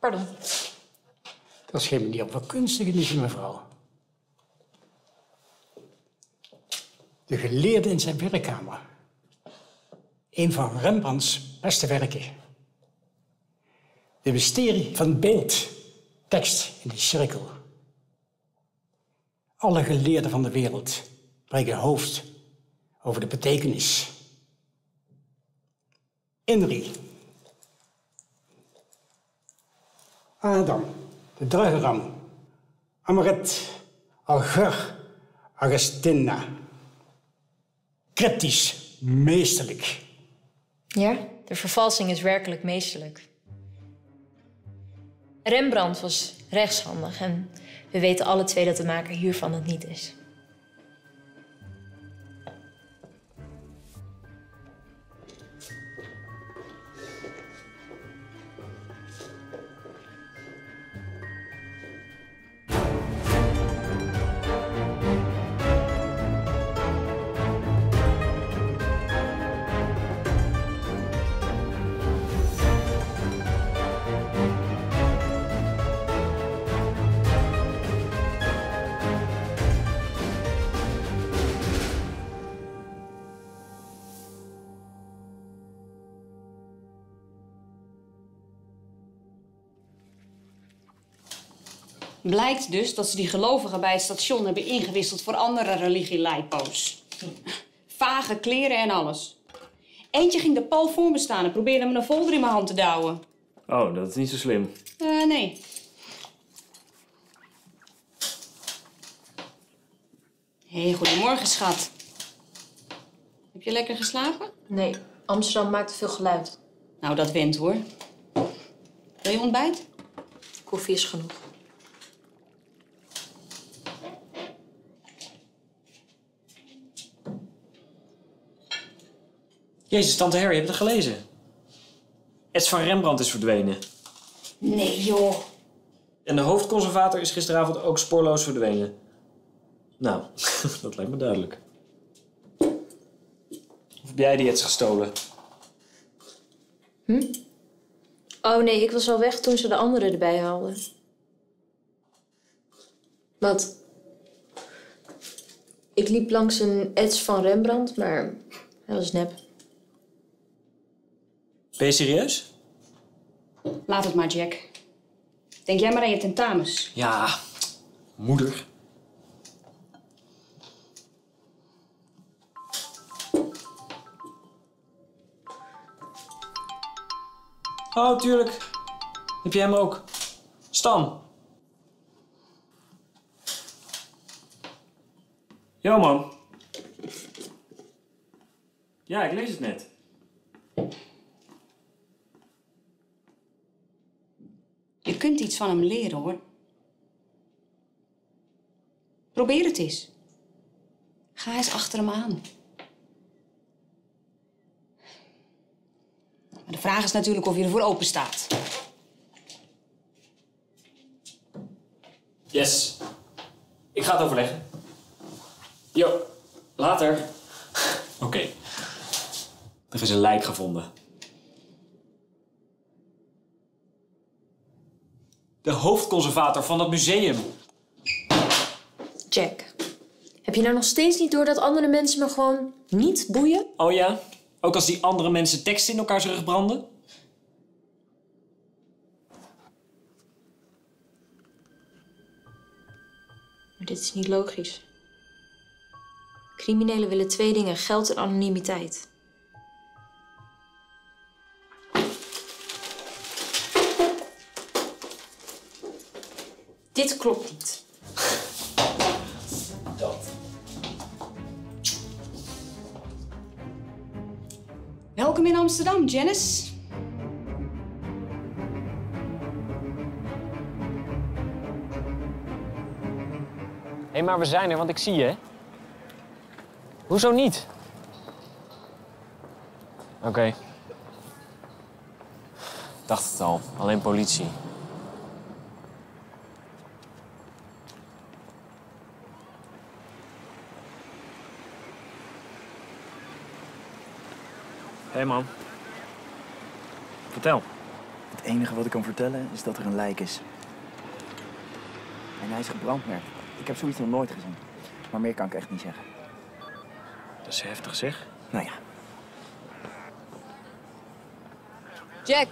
Pardon. Dat is geen manier van kunst te genieten, mevrouw. De geleerde in zijn werkkamer. Een van Rembrandts beste werken. De mysterie van het beeld. Tekst in die cirkel. Alle geleerden van de wereld breken hoofd over de betekenis. Inri. Adam, de druigeram. Amaret, Alger, Augustina. Cryptisch, meesterlijk. Ja, de vervalsing is werkelijk meesterlijk. Rembrandt was rechtshandig en we weten alle twee dat de maker hiervan het niet is. Blijkt dus dat ze die gelovigen bij het station hebben ingewisseld voor andere religie-leidpoos. Vage kleren en alles. Eentje ging de pal voor me staan en probeerde me een folder in mijn hand te douwen. Oh, dat is niet zo slim. Nee. Hé, goedemorgen, schat. Heb je lekker geslapen? Nee, Amsterdam maakt te veel geluid. Nou, dat went hoor. Wil je ontbijt? Koffie is genoeg. Jezus, tante Harry, heb je het gelezen? Eds van Rembrandt is verdwenen. Nee, joh. En de hoofdconservator is gisteravond ook spoorloos verdwenen. Nou, dat lijkt me duidelijk. Of heb jij die Eds gestolen? Oh nee, ik was al weg toen ze de anderen erbij haalden. Wat? Ik liep langs een ets van Rembrandt, maar dat was nep. Ben je serieus? Laat het maar, Jack. Denk jij maar aan je tentamens. Ja, moeder. Oh, tuurlijk. Heb jij hem ook? Stan. Yo, man. Ja, ik lees het net. Je kunt iets van hem leren, hoor. Probeer het eens. Ga eens achter hem aan. Maar de vraag is natuurlijk of je ervoor open staat. Yes. Ik ga het overleggen. Jo, later. Oké. Er is een lijk gevonden. De hoofdconservator van dat museum. Jack, heb je nou nog steeds niet door dat andere mensen me gewoon niet boeien? Oh ja? Ook als die andere mensen teksten in elkaars rug branden? Maar dit is niet logisch. Criminelen willen twee dingen: geld en anonimiteit. Dit klopt niet. Dat. Welkom in Amsterdam, Janice. Hé, maar we zijn er, want ik zie je. Hoezo niet? Oké. Ik dacht het al. Alleen politie. Hé, man. Vertel. Wat Het enige wat ik kan vertellen is dat er een lijk is. En hij is gebrandmerkt. Ik heb zoiets nog nooit gezien. Maar meer kan ik echt niet zeggen. Dat is heftig, zeg. Nou ja. Jack.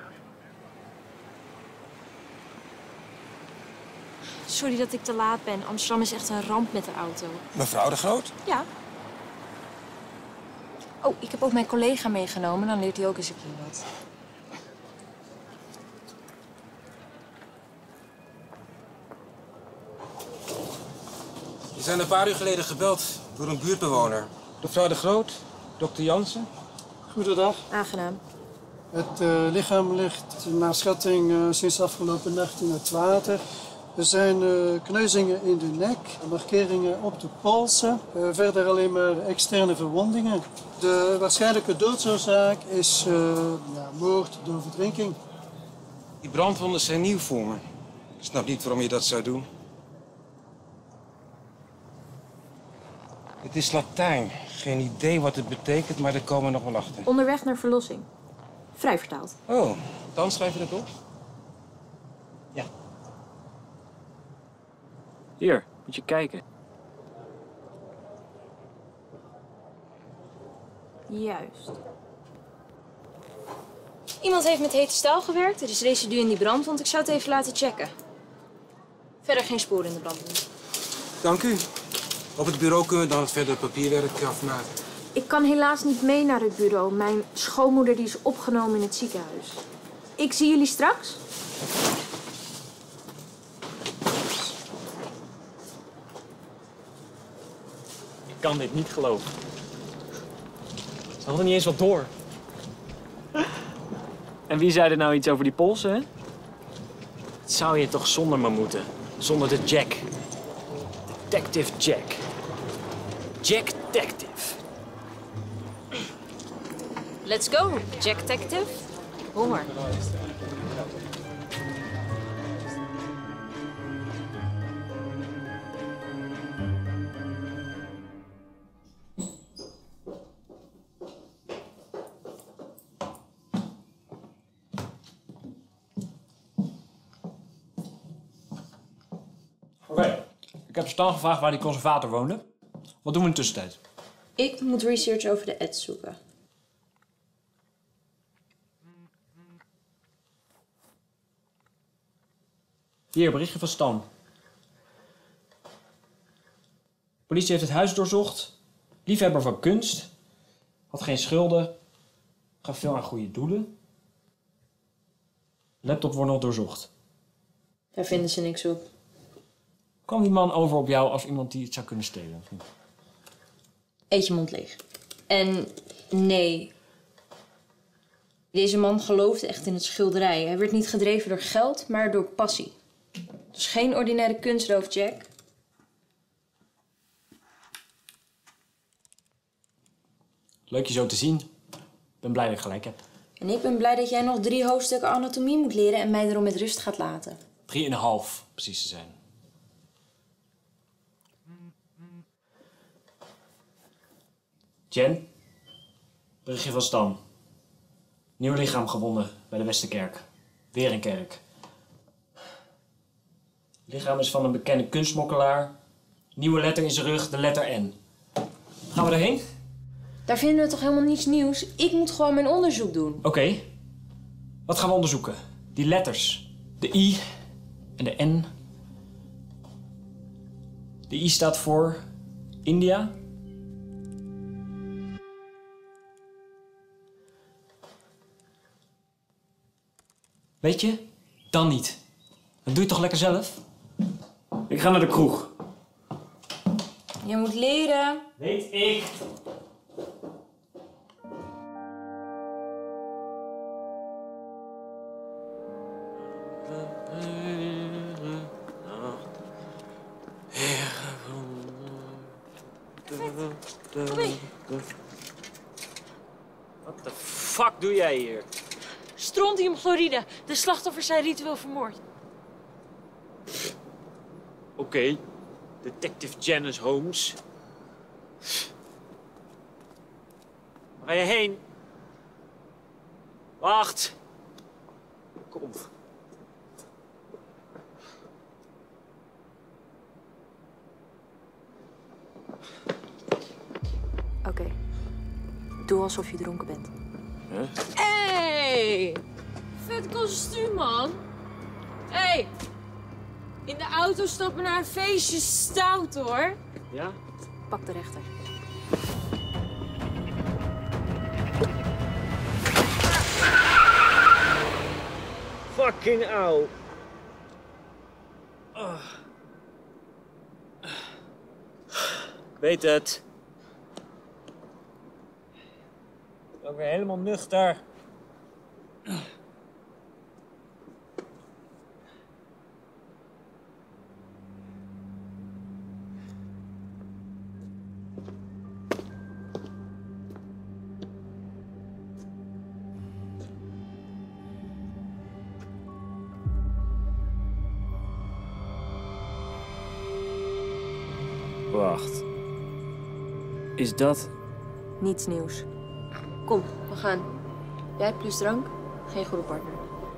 Sorry dat ik te laat ben. Amsterdam is echt een ramp met de auto. Mevrouw de Groot? Ja. Oh, ik heb ook mijn collega meegenomen. Dan leert hij ook eens een keer wat. We zijn een paar uur geleden gebeld door een buurtbewoner. Mevrouw de Groot, dokter Jansen. Goedendag. Aangenaam. Het lichaam ligt naar schatting sinds afgelopen nacht in het water. Er zijn kneuzingen in de nek, markeringen op de polsen. Verder alleen maar externe verwondingen. De waarschijnlijke doodsoorzaak is moord door verdrinking. Die brandwonden zijn nieuw voor me. Ik snap niet waarom je dat zou doen. Het is Latijn. Geen idee wat het betekent, maar daar komen we nog wel achter. Onderweg naar verlossing. Vrij vertaald. Oh, dan schrijf je dat op? Ja. Hier, moet je kijken. Juist. Iemand heeft met hete staal gewerkt. Er is residu in die brandwond. Ik zou het even laten checken. Verder geen sporen in de brandwond. Dank u. Op het bureau kunnen we dan het verdere papierwerk afmaken. Ik kan helaas niet mee naar het bureau. Mijn schoonmoeder die is opgenomen in het ziekenhuis. Ik zie jullie straks. Ik kan dit niet geloven. Ze hadden niet eens wat door. En wie zei er nou iets over die polsen, hè? Het zou je toch zonder me moeten. Zonder de Jack. Detective Jack. Jack Detective. Let's go, Jack Detective. Honger. Oké. Ik heb Stan gevraagd waar die conservator woonde. Wat doen we in de tussentijd? Ik moet research over de ads zoeken. Hier, berichtje van Stan. Politie heeft het huis doorzocht. Liefhebber van kunst. Had geen schulden. Gaf veel aan goede doelen. Laptop wordt nog doorzocht. Daar vinden ze niks op. Kwam die man over op jou als iemand die het zou kunnen stelen? Of niet? Eet je mond leeg. En nee. Deze man geloofde echt in het schilderij. Hij werd niet gedreven door geld, maar door passie. Dus geen ordinaire kunstroof, Jack. Leuk je zo te zien. Ik ben blij dat ik gelijk heb. En ik ben blij dat jij nog 3 hoofdstukken anatomie moet leren en mij erom met rust gaat laten. 3,5 precies te zijn. Jen, berichtje van Stan. Nieuw lichaam gevonden bij de Westerkerk. Weer een kerk. Het lichaam is van een bekende kunstmokkelaar. Nieuwe letter in zijn rug, de letter N. Gaan we erheen? Daar vinden we toch helemaal niets nieuws? Ik moet gewoon mijn onderzoek doen. Oké. Wat gaan we onderzoeken? Die letters. De I en de N. De I staat voor India. Weet je? Dan niet. Dat doe je toch lekker zelf? Ik ga naar de kroeg. Je moet leren. Weet ik. Wat de fuck doe jij hier? Strontiumchloride. De slachtoffers zijn ritueel vermoord. Oké. Detective Janice Holmes. Waar ga je heen? Wacht. Kom. Oké. Doe alsof je dronken bent. Huh? Hey! Vet kostuum, man. Hey! In de auto stappen naar een feestje stout, hoor. Ja? Pak de rechter. Fucking auw. Weet het. Ook weer helemaal nuchter. Wacht. Is dat... Niets nieuws. Kom, we gaan. Jij plus drank, geen goede partner.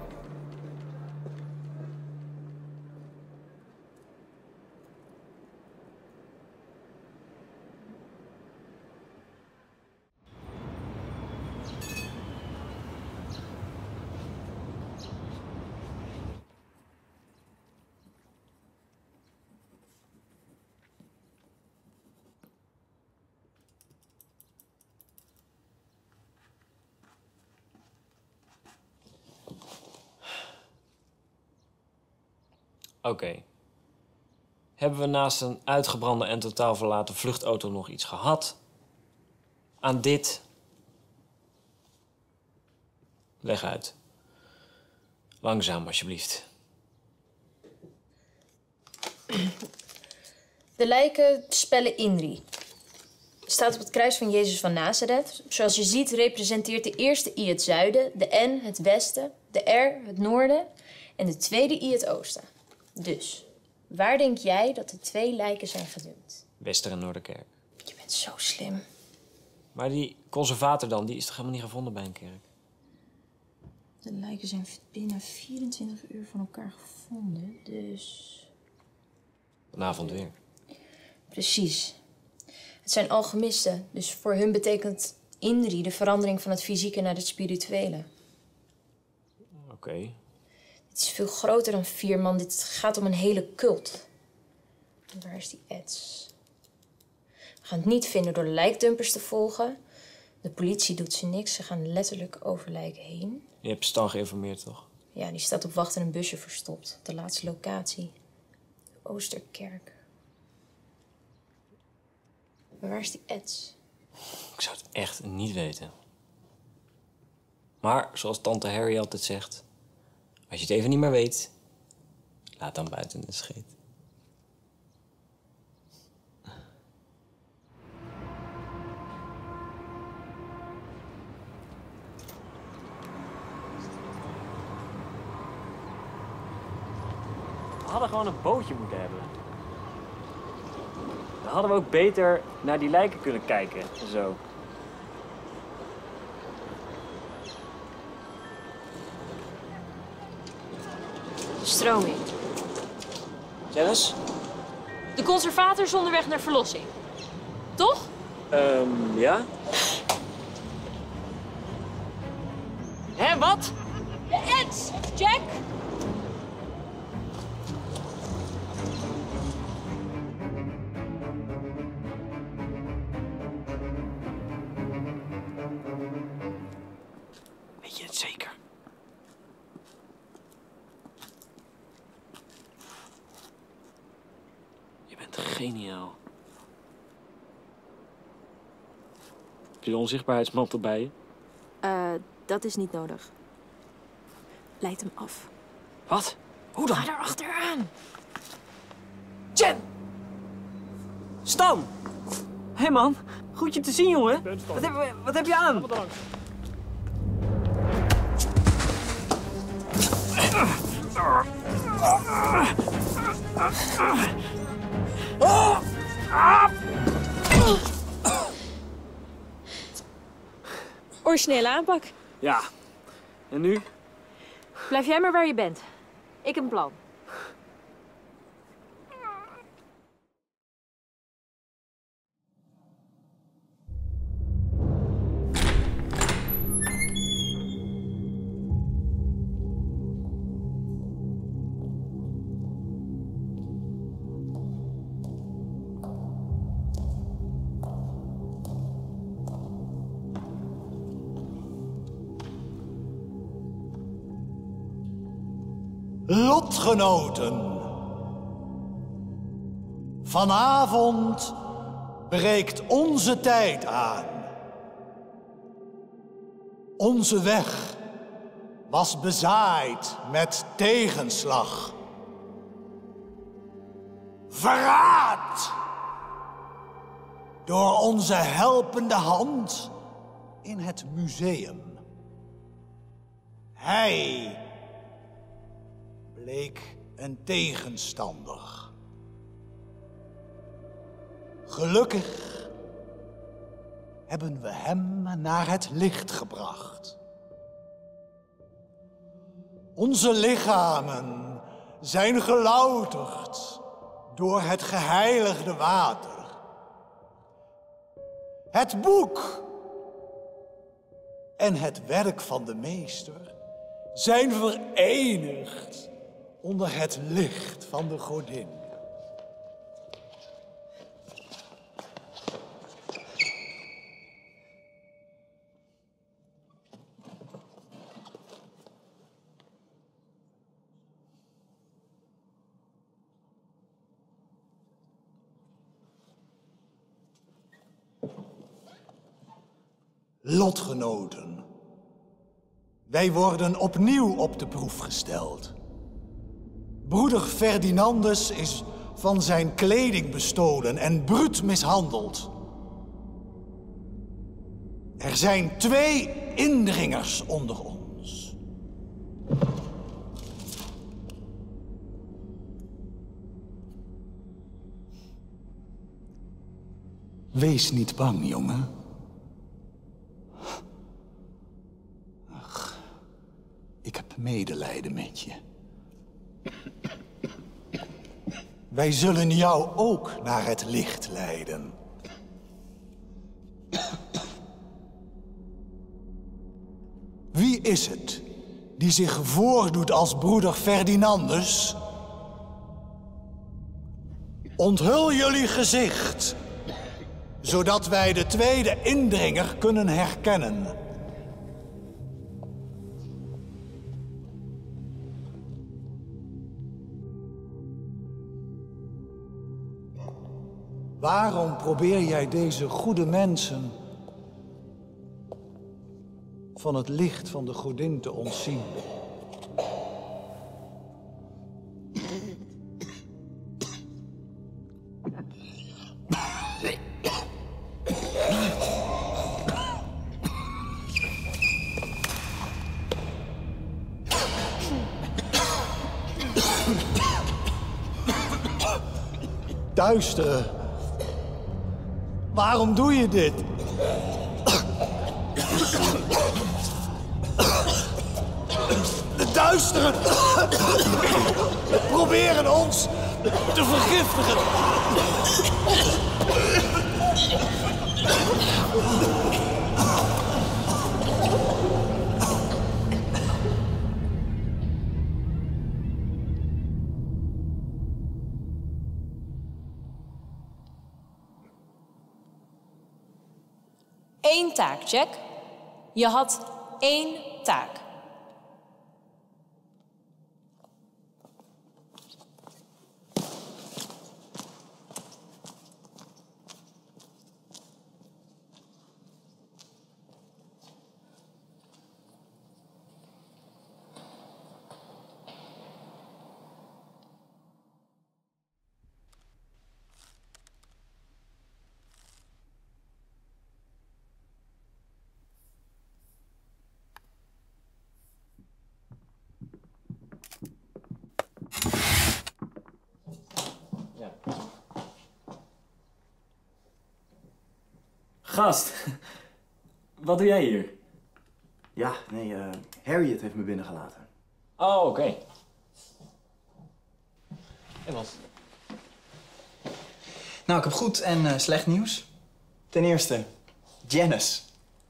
Oké. Hebben we naast een uitgebrande en totaal verlaten vluchtauto nog iets gehad? Aan dit? Leg uit. Langzaam, alsjeblieft. De lijken spellen INRI. Staat op het kruis van Jezus van Nazareth. Zoals je ziet representeert de eerste I het zuiden, de N het westen, de R het noorden en de tweede I het oosten. Dus, waar denk jij dat de 2 lijken zijn gedumpt? Wester- en Noorderkerk. Je bent zo slim. Maar die conservator dan, die is toch helemaal niet gevonden bij een kerk? De lijken zijn binnen 24 uur van elkaar gevonden, dus... Vanavond weer. Precies. Het zijn alchemisten, dus voor hun betekent INRI de verandering van het fysieke naar het spirituele. Oké. Het is veel groter dan 4 man. Dit gaat om een hele cult. En waar is die Eds? We gaan het niet vinden door de lijkdumpers te volgen. De politie doet ze niks. Ze gaan letterlijk over lijken heen. Je hebt Stan geïnformeerd, toch? Ja, die staat op wacht in een busje verstopt. Op de laatste locatie. De Oosterkerk. Maar waar is die Eds? Ik zou het echt niet weten. Maar, zoals tante Harry altijd zegt... Als je het even niet meer weet, laat dan buiten de scheet. We hadden gewoon een bootje moeten hebben. Dan hadden we ook beter naar die lijken kunnen kijken en zo. Stroming. Dennis? De conservator is onderweg naar verlossing. Toch? Ja? Hé, wat? De Eds! Jack! Weet je het zeker? Je bent geniaal. Heb je de onzichtbaarheidsmantel bij je? Dat is niet nodig. Leid hem af. Wat? Hoe dan? Ga daar achteraan. Jen! Stan! Hé hey man, goed je te zien, jongen. Wat heb je aan? Bedankt. Originele aanpak. Ja. En nu? Blijf jij maar waar je bent. Ik heb een plan. Lotgenoten. Vanavond breekt onze tijd aan. Onze weg was bezaaid met tegenslag. Verraad! Door onze helpende hand in het museum. Hij bleek een tegenstander. Gelukkig hebben we hem naar het licht gebracht. Onze lichamen zijn gelouterd door het geheiligde water. Het boek en het werk van de meester zijn verenigd onder het licht van de godin. Lotgenoten, wij worden opnieuw op de proef gesteld. Broeder Ferdinandus is van zijn kleding bestolen en bruut mishandeld. Er zijn 2 indringers onder ons. Wees niet bang, jongen. Ach, ik heb medelijden met je. Wij zullen jou ook naar het licht leiden. Wie is het die zich voordoet als broeder Ferdinandus? Onthul jullie gezicht, zodat wij de tweede indringer kunnen herkennen. Waarom probeer jij deze goede mensen van het licht van de godin te ontzien? Duisteren. Waarom doe je dit? De duisteren proberen ons te vergiftigen. Eén taak, Jack. Je had 1 taak. Gast, wat doe jij hier? Ja, nee, Harriet heeft me binnengelaten. Oh, oké. En wat? Nou, ik heb goed en slecht nieuws. Ten eerste, Janice.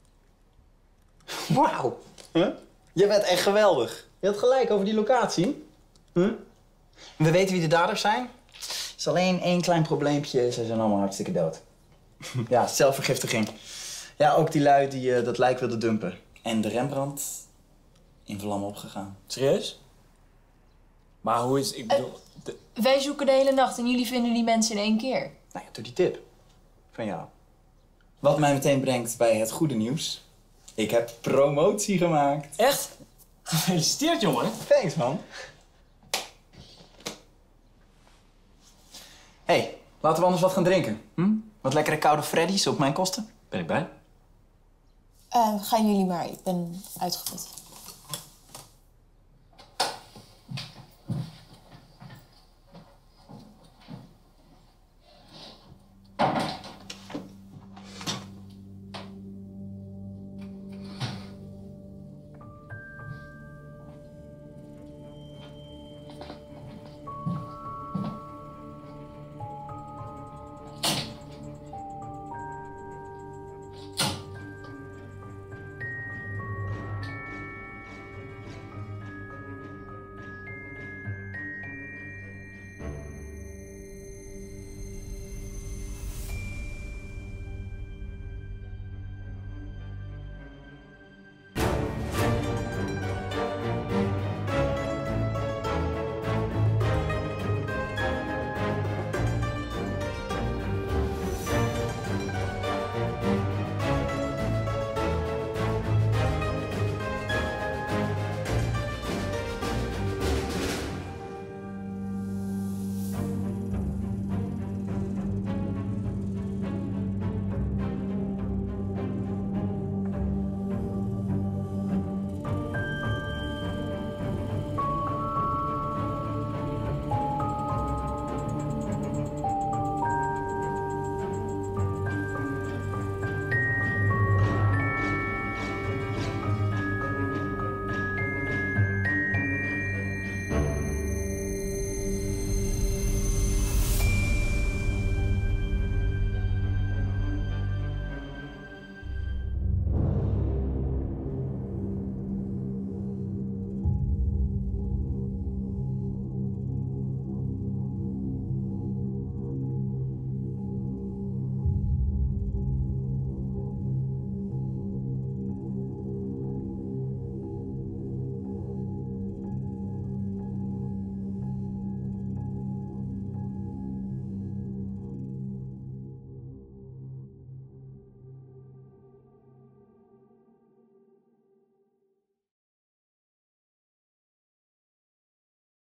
Wauw. Huh? Je bent echt geweldig. Je had gelijk over die locatie. Huh? We weten wie de daders zijn. Er is alleen één klein probleempje. Ze zijn allemaal hartstikke dood. Ja, zelfvergiftiging. Ja, ook die lui die dat lijk wilden dumpen. En de Rembrandt in vlammen opgegaan. Serieus? Maar hoe is... Ik bedoel... Wij zoeken de hele nacht en jullie vinden die mensen in 1 keer. Nou ja, door die tip van jou. Wat mij meteen brengt bij het goede nieuws. Ik heb promotie gemaakt. Echt? Gefeliciteerd, jongen. Thanks, man. Hey, laten we anders wat gaan drinken. Hm? Wat lekkere koude Freddy's op mijn kosten. Ben ik bij? Gaan jullie maar, ik ben uitgeput.